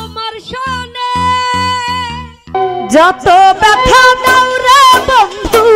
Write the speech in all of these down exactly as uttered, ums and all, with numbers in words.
তোমার শানে যত ব্যথা দাও রে বন্ধু,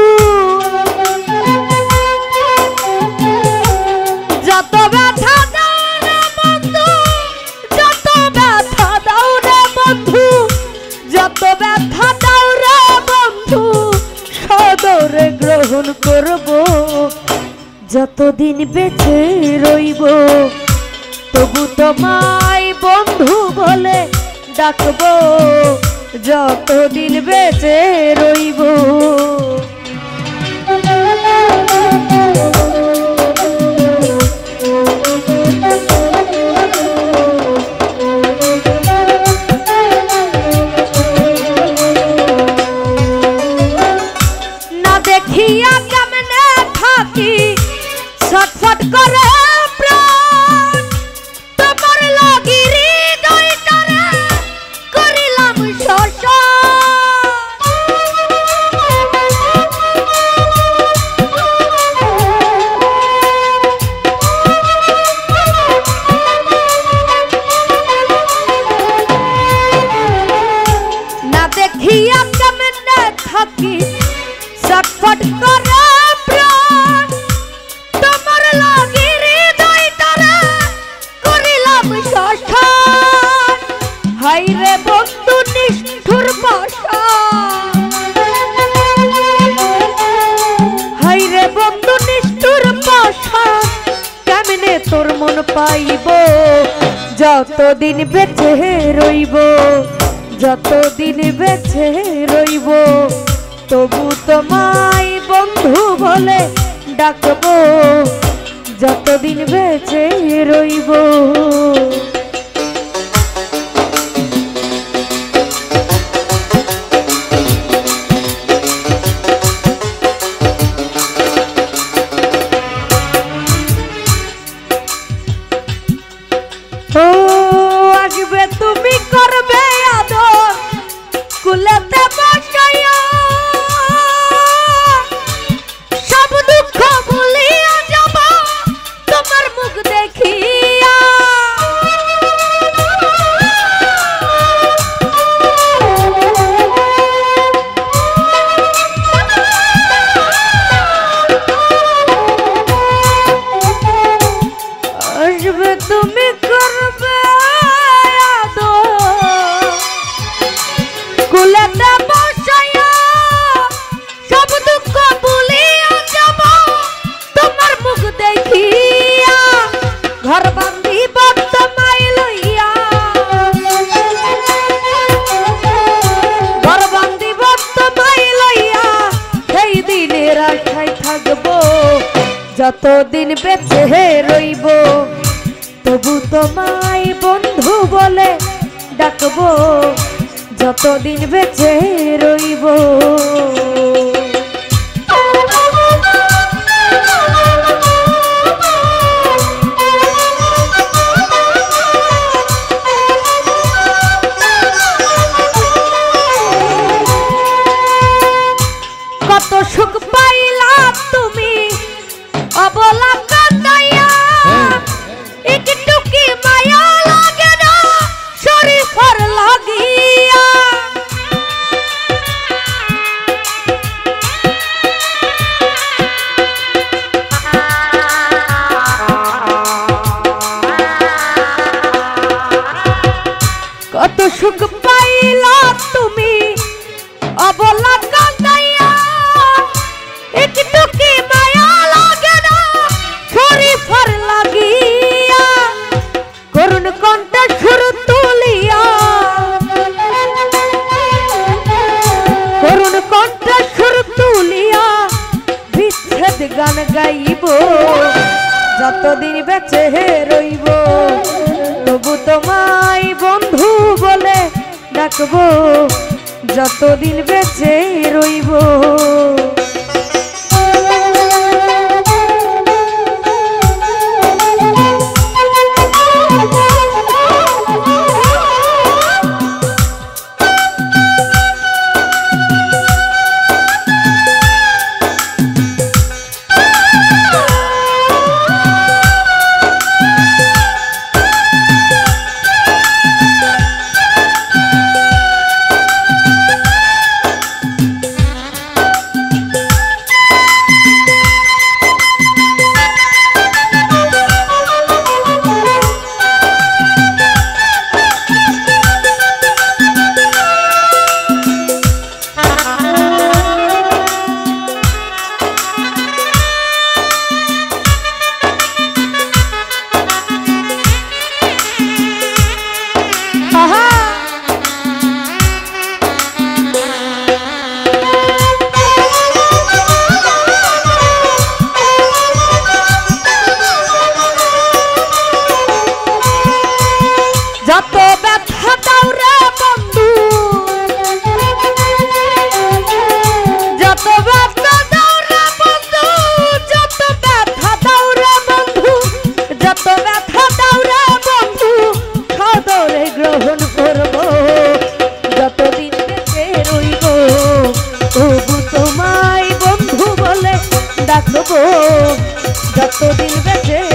যত ব্যথা দাও রে বন্ধু, যত ব্যথা দাও রে বন্ধু, যত ব্যথা দাও রে বন্ধু, সদরে গ্রহণ করব। যতদিন বেঁচে রইব তবু তোমায় বন্ধু বলে ডাকবো, যতদিন বেঁচে রইব। না দেখিয়া কেমনে থাকি ছটফট করে প্রাণ, তোমার লাগি হৃদয়টারে করিলাম শ্মশান। না দেখিয়া কেমনে থাকি ছটফট করে প্রাণ, তোমার লাগি হৃদয়টারে করিলাম শ্মশান। হাই রে বন্ধু নিষ্ঠুর পাশা, হাই রে বন্ধু নিষ্ঠুর পাশা, কেমনে তোর মন পাইব যতদিন বেঁচে রইব, যতদিন বেঁচে রইব তবু তোমায় বন্ধু বলে ডাকবো, যতদিন বেঁচে রইব। ও আসবে তুমি করবে আদর কুলেতে বসাইয়া, সব দুঃখ ভুলিয়া যাব তোমার মুখ দেখিয়া। আসবে তুমি করবে আদর কুলেতে বসাইয়া, সব দুঃখ ভুলিয়া যাব তোমার মুখ দেখিয়া। ঘর বান্ধিব তোমায় লইয়া, ঘর বান্ধিব তোমায় লইয়া, সেই দিনের আশায় থাকবো, যতদিন বেঁচে রইব তবু তোমায় বন্ধু বলে ডাকবো, যতদিন বেঁচে রইব। কত সুখ পাইলা তুমি অবলা কান্দাইয়া, একটু কি মায়া লাগে না শরীফর লাগিয়া। কত সুখ পাইলা তুমি অবলা কান্দাইয়া, একটু কি মায়া লাগে না শরীফর লাগিয়া। করুণ কণ্ঠে সুর তুলিয়া, করুণ কণ্ঠে সুর তুলিয়া বিচ্ছেদ গান গাইব, যতদিন বেঁচে রইব তবু তোমায় বন্ধু বলে ডাকবো, যতদিন বেঁচে রইব। ডাকবো যতদিন বেঁচে